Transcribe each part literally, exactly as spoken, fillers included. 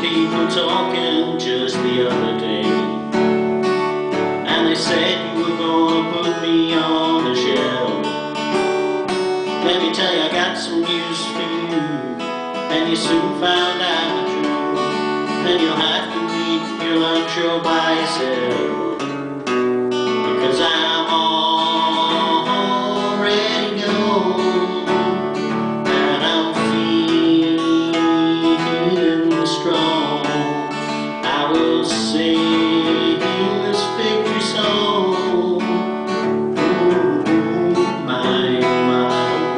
people talking just the other day, and they said you were gonna put me on the shelf. Let me tell you, I got some news for you, and you soon found out the truth. Then you'll have to eat your lunch all by yourself, because I'm already gone, and I'm feeling strong. I will sing this victory song. Ooh, my, my.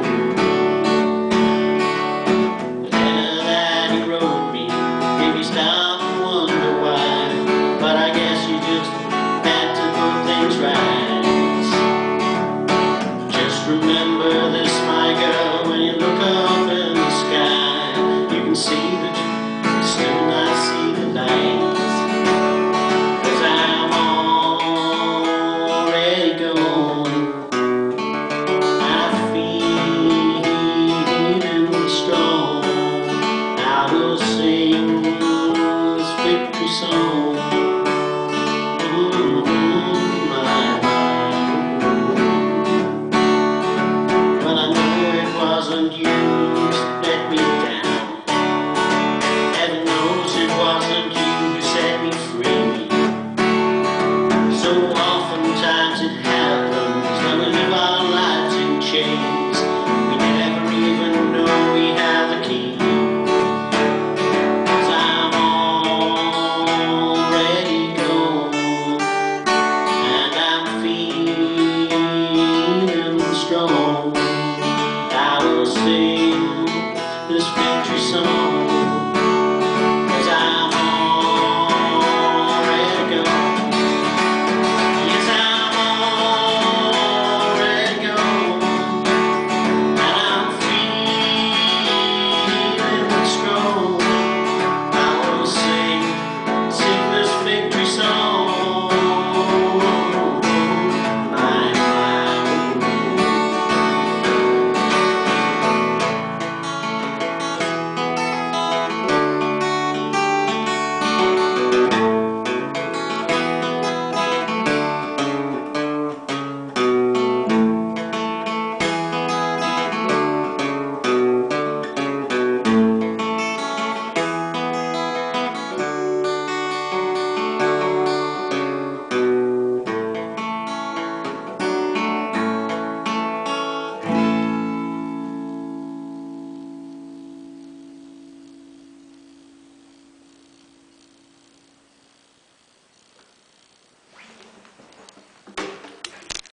The letter that he wrote me made me stop and wonder why, but I guess you just had to put things right. Just remember this, my girl, when you look up in the sky, you can see that you still not see the lights, 'cause I'm already gone, I'm feeling strong. I will sing this victory song. Ooh, my, well, I know it wasn't you who let me down. Heaven knows it wasn't you who set me free. So oftentimes it happens when we live our lives in chains. We never even know we have the key. 'Cause I'm already gone, and I'm feeling strong. I will sing this victory song.